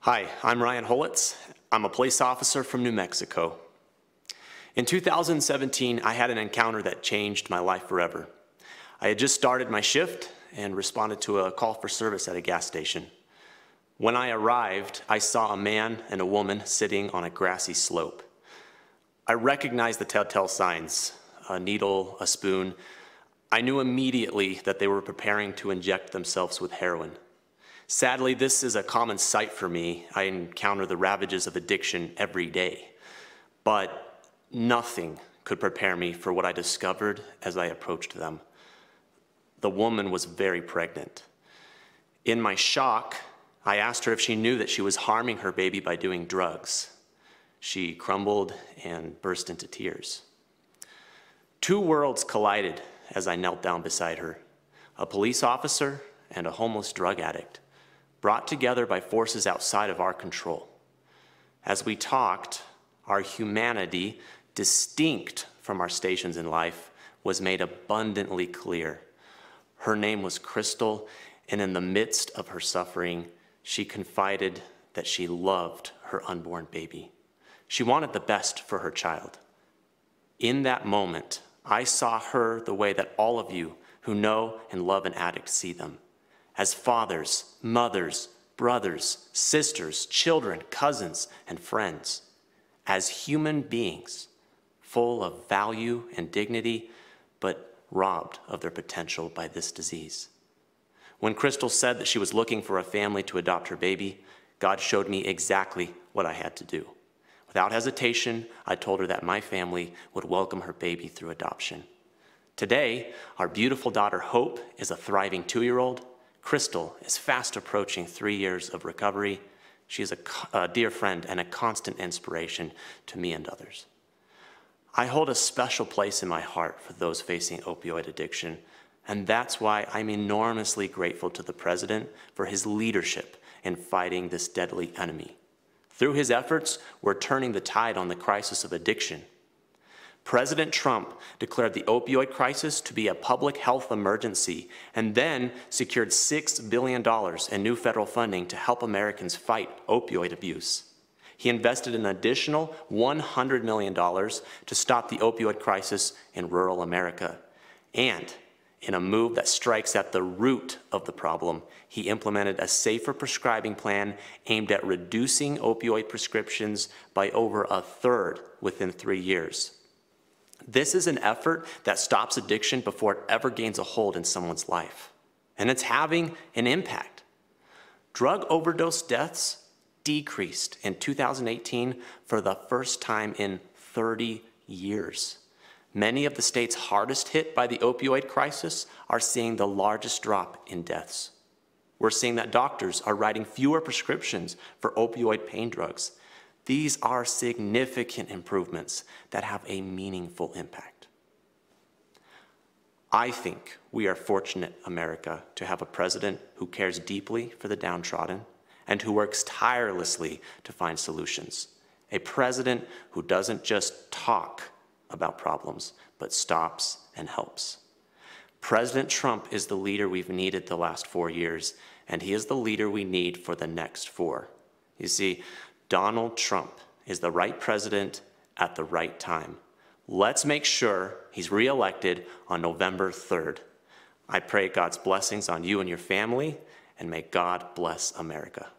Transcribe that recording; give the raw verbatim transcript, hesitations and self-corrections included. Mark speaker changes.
Speaker 1: Hi, I'm Ryan Holitz. I'm a police officer from New Mexico. In two thousand seventeen, I had an encounter that changed my life forever. I had just started my shift and responded to a call for service at a gas station. When I arrived, I saw a man and a woman sitting on a grassy slope. I recognized the telltale signs, a needle, a spoon. I knew immediately that they were preparing to inject themselves with heroin. Sadly, this is a common sight for me. I encounter the ravages of addiction every day. But nothing could prepare me for what I discovered as I approached them. The woman was very pregnant. In my shock, I asked her if she knew that she was harming her baby by doing drugs. She crumbled and burst into tears. Two worlds collided as I knelt down beside her. A police officer and a homeless drug addict, brought together by forces outside of our control. As we talked, our humanity, distinct from our stations in life, was made abundantly clear. Her name was Crystal, and in the midst of her suffering, she confided that she loved her unborn baby. She wanted the best for her child. In that moment, I saw her the way that all of you who know and love an addict see them. As fathers, mothers, brothers, sisters, children, cousins, and friends. As human beings, full of value and dignity, but robbed of their potential by this disease. When Crystal said that she was looking for a family to adopt her baby, God showed me exactly what I had to do. Without hesitation, I told her that my family would welcome her baby through adoption. Today, our beautiful daughter Hope is a thriving two-year-old. Crystal is fast approaching three years of recovery. She is a, a dear friend and a constant inspiration to me and others. I hold a special place in my heart for those facing opioid addiction, and that's why I'm enormously grateful to the President for his leadership in fighting this deadly enemy. Through his efforts, we're turning the tide on the crisis of addiction. President Trump declared the opioid crisis to be a public health emergency and then secured six billion dollars in new federal funding to help Americans fight opioid abuse. He invested an additional one hundred million dollars to stop the opioid crisis in rural America. And in a move that strikes at the root of the problem, he implemented a safer prescribing plan aimed at reducing opioid prescriptions by over a third within three years. This is an effort that stops addiction before it ever gains a hold in someone's life. And it's having an impact. Drug overdose deaths decreased in two thousand eighteen for the first time in thirty years. Many of the states hardest hit by the opioid crisis are seeing the largest drop in deaths. We're seeing that doctors are writing fewer prescriptions for opioid pain drugs. These are significant improvements that have a meaningful impact. I think we are fortunate, America, to have a president who cares deeply for the downtrodden and who works tirelessly to find solutions. A president who doesn't just talk about problems, but stops and helps. President Trump is the leader we've needed the last four years, and he is the leader we need for the next four. You see, Donald Trump is the right president at the right time. Let's make sure he's reelected on November third. I pray God's blessings on you and your family, and may God bless America.